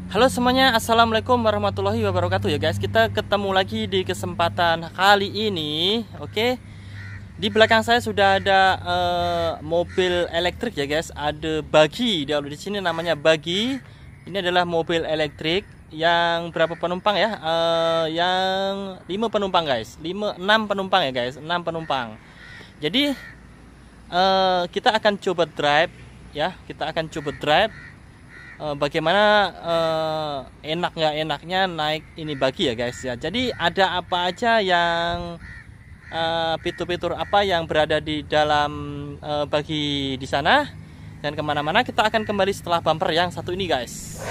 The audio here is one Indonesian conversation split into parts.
Halo semuanya, assalamualaikum warahmatullahi wabarakatuh ya guys. Kita ketemu lagi di kesempatan kali ini. Oke, di belakang saya sudah ada mobil elektrik ya guys. Ada buggy, di sini namanya buggy. Ini adalah mobil elektrik yang berapa penumpang ya? Yang 5 penumpang guys. 6 penumpang ya guys, 6 penumpang. Jadi kita akan coba drive ya. Kita akan coba drive bagaimana enak nggak enaknya naik ini buggy ya guys ya. Jadi ada apa aja yang fitur-fitur apa yang berada di dalam buggy di sana, dan kemana-mana kita akan kembali setelah bumper yang satu ini guys.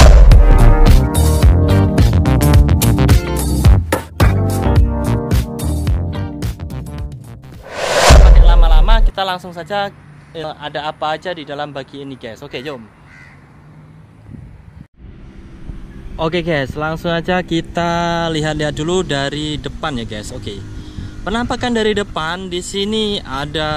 Pakai lama-lama, kita langsung saja ada apa aja di dalam buggy ini guys. Oke, jom. Oke guys, langsung aja kita lihat-lihat dulu dari depan ya guys. Oke, penampakan dari depan di sini ada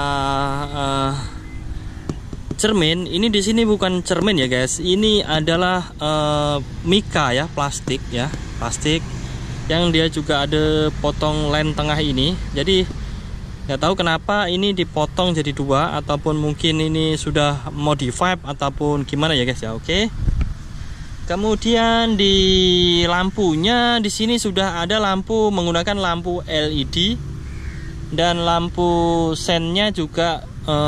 cermin. Ini di sini bukan cermin ya guys. Ini adalah mika ya, plastik ya, plastik yang dia juga ada potong lem tengah ini. Jadi nggak tahu kenapa ini dipotong jadi dua, ataupun mungkin ini sudah modified ataupun gimana ya guys ya. Oke. Kemudian di lampunya di sini sudah ada lampu menggunakan lampu LED, dan lampu sennya juga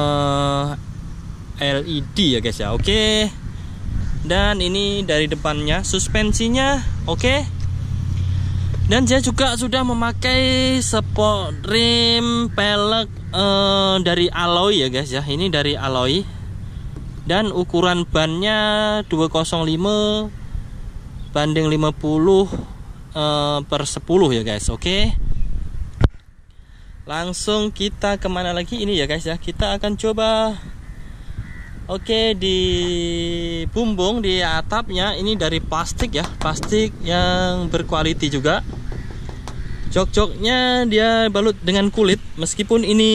LED ya guys ya. Oke. Dan ini dari depannya suspensinya oke. Dan dia juga sudah memakai sport rim pelek dari alloy ya guys ya. Ini dari alloy. Dan ukuran bannya 205 banding 50 per 10 ya guys. Oke. Langsung kita kemana lagi ini ya guys ya. Kita akan coba. Oke, di bumbung di atapnya ini dari plastik ya. Plastik yang berkualiti juga. Jok-joknya dia balut dengan kulit. Meskipun ini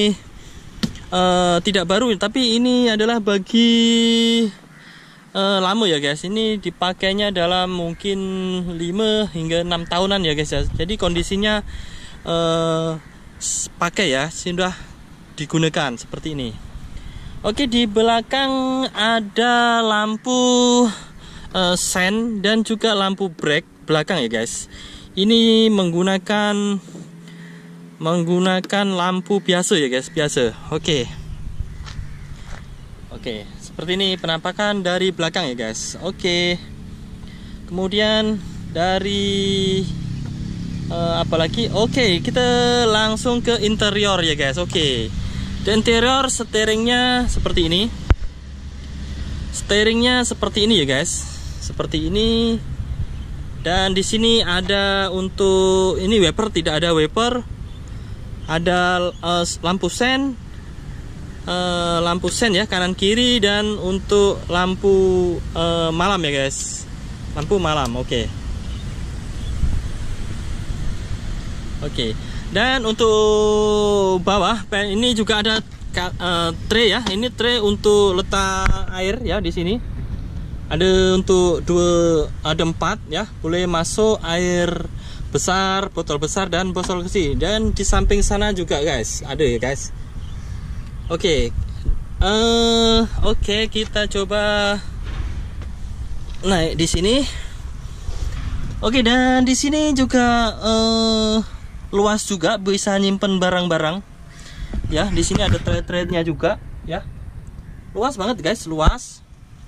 tidak baru, tapi ini adalah bagi lama ya guys. Ini dipakainya dalam mungkin 5 hingga 6 tahunan ya guys ya. Jadi kondisinya pakai ya, sudah digunakan seperti ini. Oke, di belakang ada lampu sen dan juga lampu brake belakang ya guys. Ini menggunakan lampu biasa ya guys, biasa. Oke, seperti ini penampakan dari belakang ya guys. Oke. Kemudian dari apalagi? Oke, kita langsung ke interior ya guys. Oke. Di interior steeringnya seperti ini. Steeringnya seperti ini ya guys. Seperti ini. Dan di sini ada untuk ini wiper, tidak ada wiper. Ada lampu sen ya kanan kiri, dan untuk lampu malam ya guys, lampu malam. Oke. Dan untuk bawah ini juga ada tray ya. Ini tray untuk letak air ya. Di sini ada untuk 4 ya, boleh masuk air besar, botol besar dan botol kecil. Dan di samping sana juga guys ada ya guys. Oke, kita coba naik di sini. Oke, dan di sini juga luas juga, bisa nyimpen barang-barang ya. Di sini ada tray-traynya juga ya. Luas banget guys, luas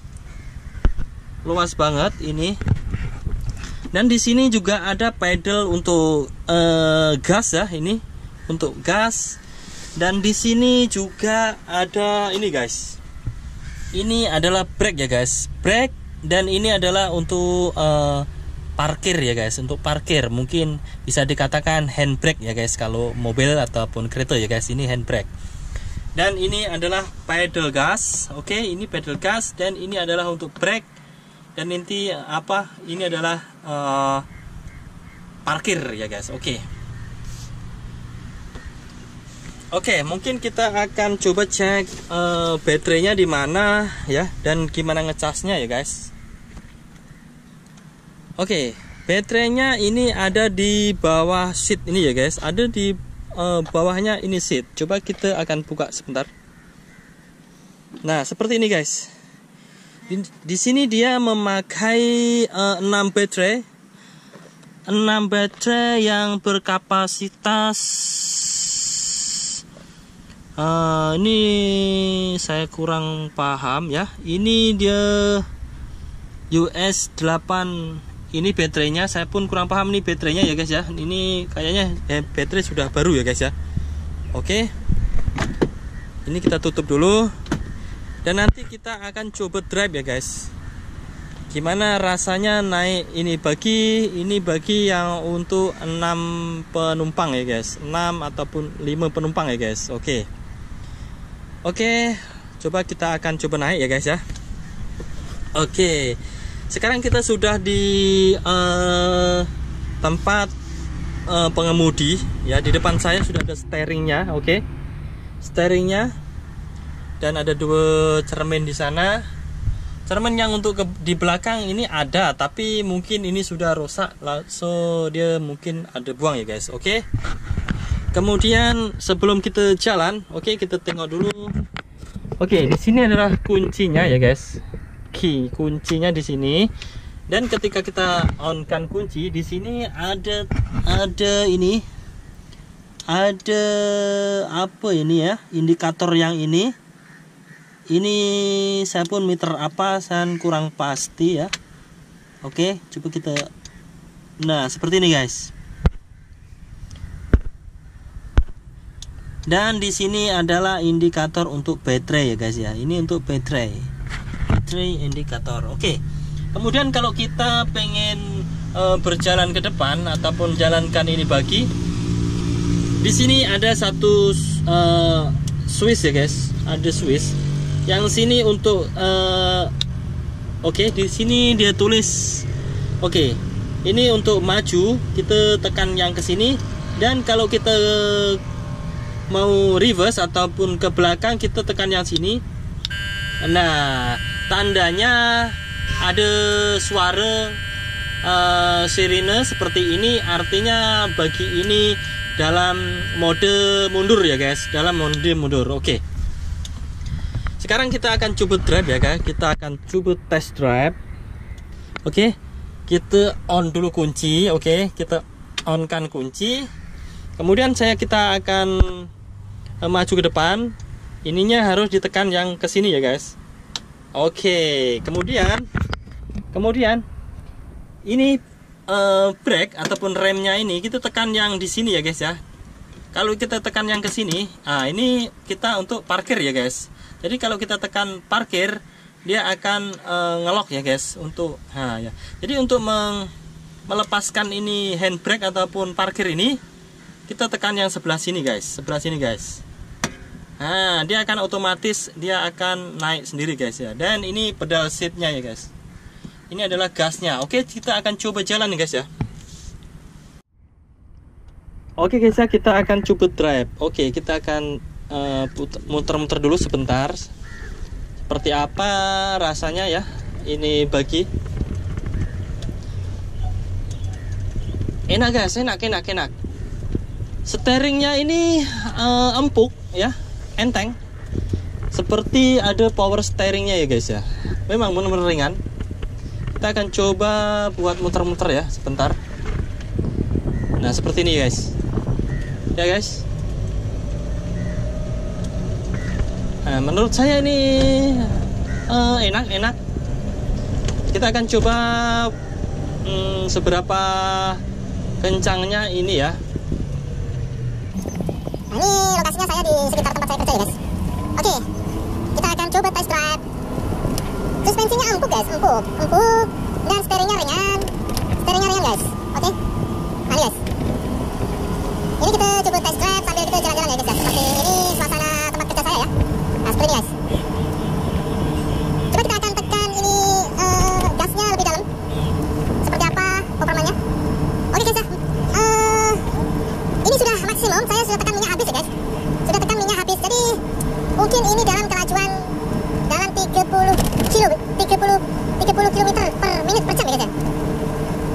banget ini. Dan di sini juga ada pedal untuk gas ya, ini untuk gas. Dan di sini juga ada ini guys. Ini adalah brake ya guys, brake. Dan ini adalah untuk parkir ya guys, untuk parkir. Mungkin bisa dikatakan handbrake ya guys kalau mobil ataupun kereta ya guys. Ini handbrake. Dan ini adalah pedal gas. Oke, ini pedal gas, dan ini adalah untuk brake. Dan nanti ini adalah parkir ya guys. Oke, mungkin kita akan coba cek baterainya di mana ya, dan gimana ngecasnya ya guys. Oke, baterainya ini ada di bawah seat ini ya guys. Ada di bawahnya ini seat. Coba kita akan buka sebentar. Nah, seperti ini guys. Di sini dia memakai 6 baterai. 6 baterai yang berkapasitas ini saya kurang paham ya. Ini dia US 8. Ini baterainya, saya pun kurang paham nih baterainya ya guys ya. Ini kayaknya baterai sudah baru ya guys ya. Oke. Ini kita tutup dulu. Dan nanti kita akan coba drive ya guys. Gimana rasanya naik ini bagi yang untuk 6 penumpang ya guys. 6 ataupun 5 penumpang ya guys. Oke. Oke, coba kita akan coba naik ya guys ya. Oke. Sekarang kita sudah di tempat pengemudi ya. Di depan saya sudah ada steeringnya, oke. Steeringnya, dan ada 2 cermin di sana. Cermin yang untuk di belakang ini ada, tapi mungkin ini sudah rusak, so dia mungkin ada buang ya guys, oke. Kemudian sebelum kita jalan, oke, kita tengok dulu. Oke, di sini adalah kuncinya ya guys. Key kuncinya di sini, dan ketika kita on kan kunci di sini ada ini, ada apa ini ya, indikator yang ini saya pun meter apa saya kurang pasti ya. Oke, coba kita, nah seperti ini guys. Dan di sini adalah indikator untuk baterai ya guys ya. Ini untuk baterai indikator. Oke. Kemudian kalau kita pengen berjalan ke depan ataupun jalankan ini bagi, di sini ada satu switch ya guys. Ada switch. Yang sini untuk oke, di sini dia tulis oke. Ini untuk maju, kita tekan yang ke sini, dan kalau kita mau reverse ataupun ke belakang kita tekan yang sini. Nah, tandanya ada suara sirine seperti ini, artinya bagi ini dalam mode mundur ya guys, dalam mode mundur. Oke. Sekarang kita akan coba drive ya guys. Kita akan coba test drive. Oke. Kita on dulu kunci, oke. Kita on kan kunci. Kemudian kita akan maju ke depan. Ininya harus ditekan yang ke sini ya guys. Oke, kemudian ini brake ataupun remnya ini kita tekan yang di sini ya guys ya. Kalau kita tekan yang ke sini, ini kita untuk parkir ya guys. Jadi kalau kita tekan parkir, dia akan ngelok ya guys untuk ya. Jadi untuk melepaskan ini handbrake ataupun parkir ini, kita tekan yang sebelah sini guys, Nah, dia akan otomatis dia akan naik sendiri guys ya. Dan ini pedal seatnya ya guys. Ini adalah gasnya. Oke, kita akan coba jalan nih guys ya. Oke guys ya, kita akan coba drive. Oke, kita akan muter-muter dulu sebentar. Seperti apa rasanya ya ini bagi. Enak guys, enak. Steeringnya ini empuk ya, enteng. Seperti ada power steeringnya ya guys ya. Memang benar-benar ringan. Kita akan coba buat muter-muter ya sebentar. Nah, seperti ini guys. Ya guys. Nah, menurut saya ini enak. Kita akan coba seberapa kencangnya ini ya. Nah, ini lokasinya saya di sekitar tempat saya kerja ya guys. Oke, kita akan coba test drive. Suspensinya empuk guys, empuk. Dan steeringnya ringan guys. Oke, nah guys. Ini kita coba test drive sambil kita jalan-jalan ya guys ya. Seperti ini suasana tempat kerja saya ya. Nah, seperti ini guys. Coba kita akan tekan ini gasnya lebih dalam. Seperti apa performanya? Oke guys ya. Ini sudah maksimum, saya sudah tekan minyak habis ya guys. Sudah tekan minyak habis. Jadi mungkin ini dalam kelajuan dalam 30 km per menit per jam ya guys ya.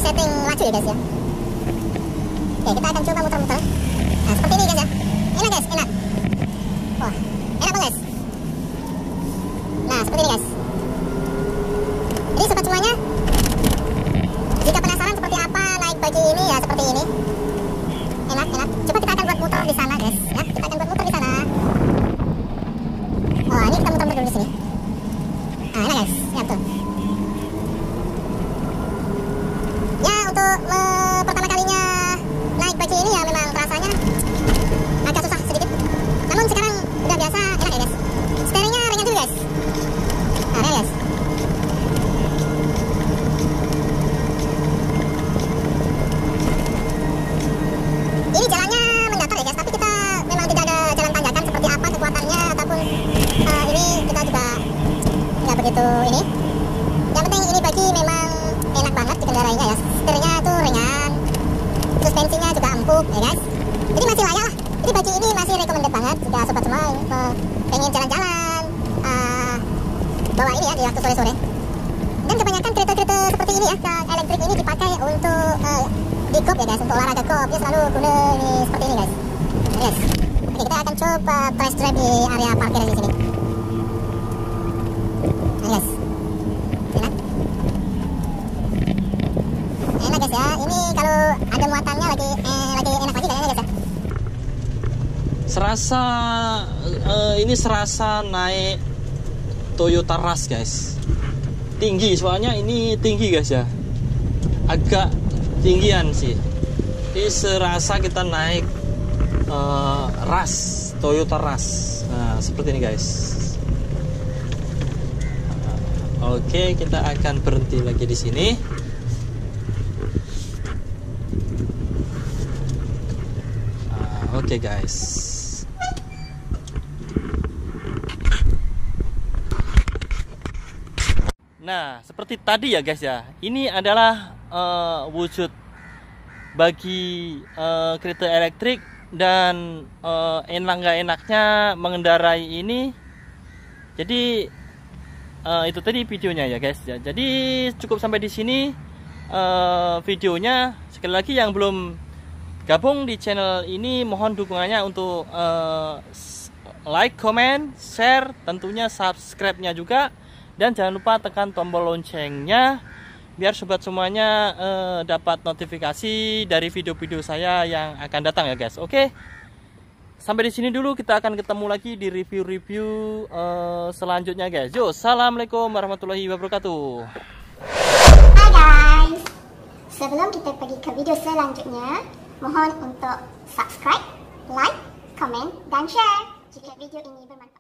setting laju ya guys ya. Oke, kita akan coba muter-muter. Nah, seperti ini guys ya. Enak guys, enak. Wah, enak banget guys. Nah, seperti ini guys. Jadi sobat semuanya, jika penasaran seperti apa naik bagi ini ya seperti ini. Enak, enak. Coba kita akan buat muter di sana guys ya. Kita akan buat muter di sana. Oh, ini kita muter-muter dulu di sini. Nah, enak guys. Ya betul. Ya, untuk pertama kalinya naik bagi ini ya memang rasanya agak susah sedikit. Namun sekarang udah biasa, enak ya guys. Steeringnya ringan juga guys. Nah, ringan guys. Ini jalannya mendatar ya guys, tapi kita memang tidak ada jalan tanjakan seperti apa kekuatannya ataupun ini kita juga nggak begitu ini. Yang penting ini bagi memang enak banget dikendarainya ya. Setirnya tuh ringan, suspensinya juga empuk ya guys. Jadi masih layak lah. Jadi bagi ini masih recommended banget jika sobat semua pengen jalan-jalan bawa ini ya di waktu sore-sore. Dan kebanyakan kereta-kereta seperti ini ya, elektrik ini dipakai untuk di golf ya guys, untuk olahraga golf. Dia selalu guna ini seperti ini guys. Yes. Oke, kita akan coba test drive di area parkir di sini. Nah, guys. Enak. Enak guys ya. Ini kalau ada muatannya lagi enak lagi kayaknya guys ya. Serasa ini serasa naik Toyota Rush guys. Tinggi, soalnya ini tinggi guys ya. Agak tinggian sih. Jadi serasa kita naik Rush, Toyota Rush. Nah, seperti ini guys. Oke, kita akan berhenti lagi di sini. Oke guys. Nah, seperti tadi ya guys ya. Ini adalah wujud bagi kereta elektrik dan enak nggak enaknya mengendarai ini. Jadi itu tadi videonya ya guys ya. Jadi cukup sampai di sini videonya. Sekali lagi yang belum gabung di channel ini mohon dukungannya untuk like, comment, share, tentunya subscribe-nya juga. Dan jangan lupa tekan tombol loncengnya biar sobat semuanya dapat notifikasi dari video-video saya yang akan datang ya guys. Oke. Sampai di sini dulu, kita akan ketemu lagi di review-review selanjutnya guys. Yo, assalamualaikum warahmatullahi wabarakatuh. Hai guys. Sebelum kita pergi ke video selanjutnya, mohon untuk subscribe, like, comment, dan share jika video ini bermanfaat.